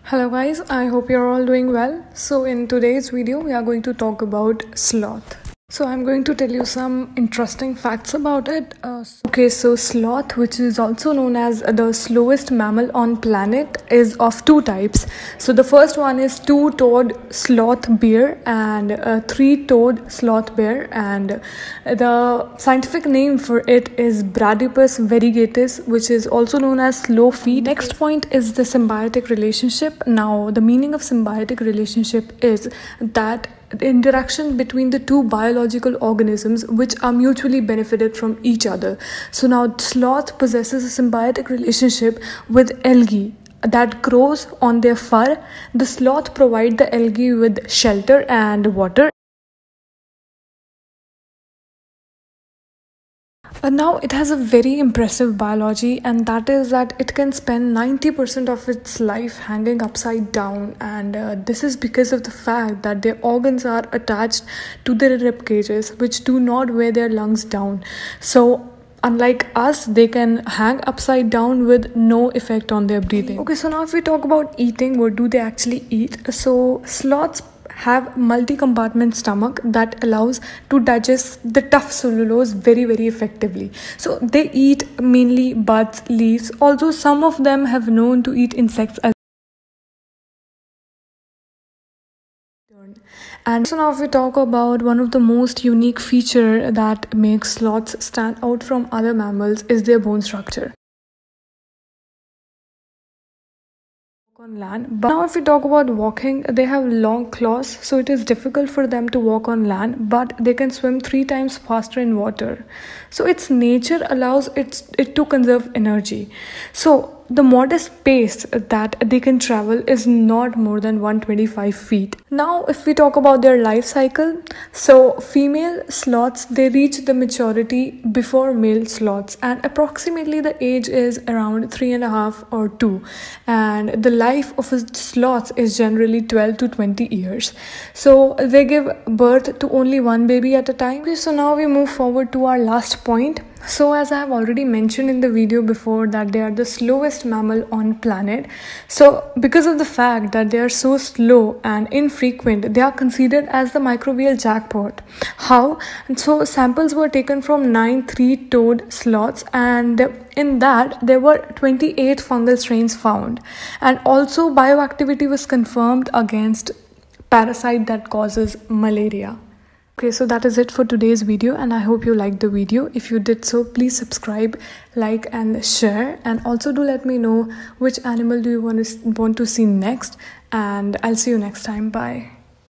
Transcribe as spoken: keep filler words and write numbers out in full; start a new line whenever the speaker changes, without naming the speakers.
Hello guys, I hope you're all doing well. So in today's video we are going to talk about sloth. So I'm going to tell you some interesting facts about it. Uh, okay, so sloth, which is also known as the slowest mammal on planet, is of two types. So the first one is two-toed sloth bear and a three-toed sloth bear, and the scientific name for it is Bradypus variegatus, which is also known as slow feet. Next point is the symbiotic relationship. Now the meaning of symbiotic relationship is that the interaction between the two biological organisms which are mutually benefited from each other. So now sloth possesses a symbiotic relationship with algae that grows on their fur. The sloth provide the algae with shelter and water. And now it has a very impressive biology, and that is that it can spend ninety percent of its life hanging upside down, and uh, this is because of the fact that their organs are attached to their rib cages, which do not weigh their lungs down. So unlike us, they can hang upside down with no effect on their breathing. Okay, so now if we talk about eating, what do they actually eat? So sloths have multi-compartment stomach that allows to digest the tough cellulose very very effectively. So they eat mainly buds, leaves, although some of them have known to eat insects as well. And so now if we talk about one of the most unique feature that makes sloths stand out from other mammals is their bone structure. On land. But now if we talk about walking, they have long claws, so it is difficult for them to walk on land, but they can swim three times faster in water. So its nature allows it, it to conserve energy. So the modest pace that they can travel is not more than one hundred twenty-five feet. Now if we talk about their life cycle, so female sloths, they reach the maturity before male sloths, and approximately the age is around three and a half or two, and the life of a sloth is generally twelve to twenty years. So they give birth to only one baby at a time. Okay, so now we move forward to our last point. So as I have already mentioned in the video before that they are the slowest mammal on planet. So because of the fact that they are so slow and infrequent, they are considered as the microbial jackpot. How? And so samples were taken from nine three-toed sloths, and in that there were twenty-eight fungal strains found, and also bioactivity was confirmed against parasite that causes malaria. Okay, so that is it for today's video, and I hope you liked the video. If you did so, please subscribe, like and share, and also do let me know which animal do you want to want to see next, and I'll see you next time. Bye.